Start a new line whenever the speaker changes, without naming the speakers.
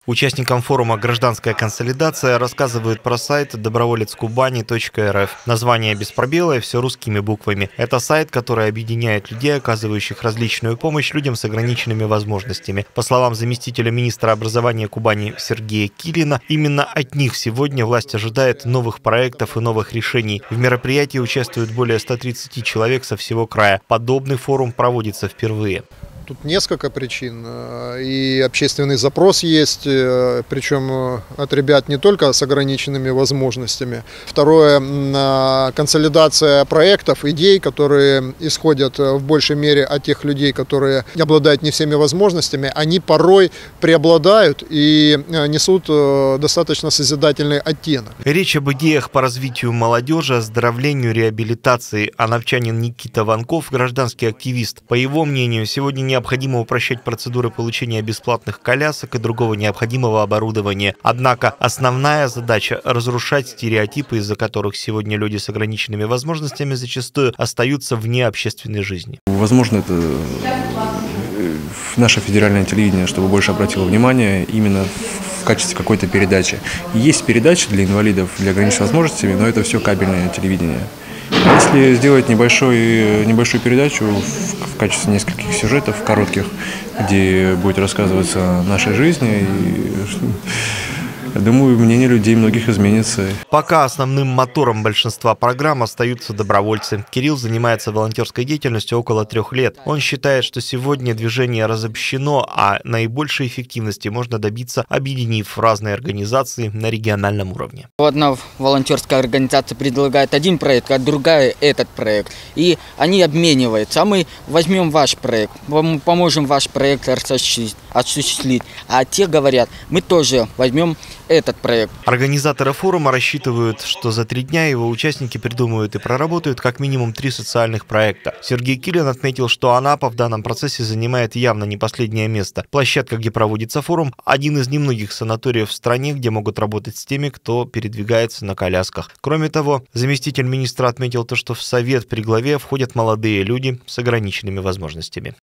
Участникам форума «Гражданская консолидация» рассказывают про сайт доброволецкубани.рф. Название без пробела и все русскими буквами. Это сайт, который объединяет людей, оказывающих различную помощь людям с ограниченными возможностями. По словам заместителя министра образования Кубани Сергея Килина, именно от них сегодня власть ожидает новых проектов и новых решений. В мероприятии участвуют более 130 человек со всего края. Подобный форум проводится впервые.
Тут несколько причин. И общественный запрос есть, причем от ребят не только с ограниченными возможностями. Второе, консолидация проектов, идей, которые исходят в большей мере от тех людей, которые обладают не всеми возможностями. Они порой преобладают и несут достаточно созидательный оттенок.
Речь об идеях по развитию молодежи, оздоровлению, реабилитации. Анапчанин Никита Ванков – гражданский активист. По его мнению, сегодня необходимо упрощать процедуры получения бесплатных колясок и другого необходимого оборудования. Однако основная задача – разрушать стереотипы, из-за которых сегодня люди с ограниченными возможностями зачастую остаются вне общественной жизни.
Возможно, это наше федеральное телевидение, чтобы больше обратило внимание именно в качестве какой-то передачи. Есть передачи для инвалидов, для ограниченных возможностями, но это все кабельное телевидение. Если сделать небольшую передачу в качестве нескольких сюжетов коротких, где будет рассказываться о нашей жизни, думаю, мнение людей многих изменится.
Пока основным мотором большинства программ остаются добровольцы. Кирилл занимается волонтерской деятельностью около 3 лет. Он считает, что сегодня движение разобщено, а наибольшей эффективности можно добиться, объединив разные организации на региональном уровне.
Одна волонтерская организация предлагает один проект, а другая этот проект. И они обмениваются. А мы возьмем ваш проект, поможем ваш проект осуществить. А те говорят, мы тоже возьмем этот проект.
Организаторы форума рассчитывают, что за 3 дня его участники придумают и проработают как минимум 3 социальных проекта. Сергей Килин отметил, что Анапа в данном процессе занимает явно не последнее место. Площадка, где проводится форум, один из немногих санаториев в стране, где могут работать с теми, кто передвигается на колясках. Кроме того, заместитель министра отметил то, что в совет при главе входят молодые люди с ограниченными возможностями.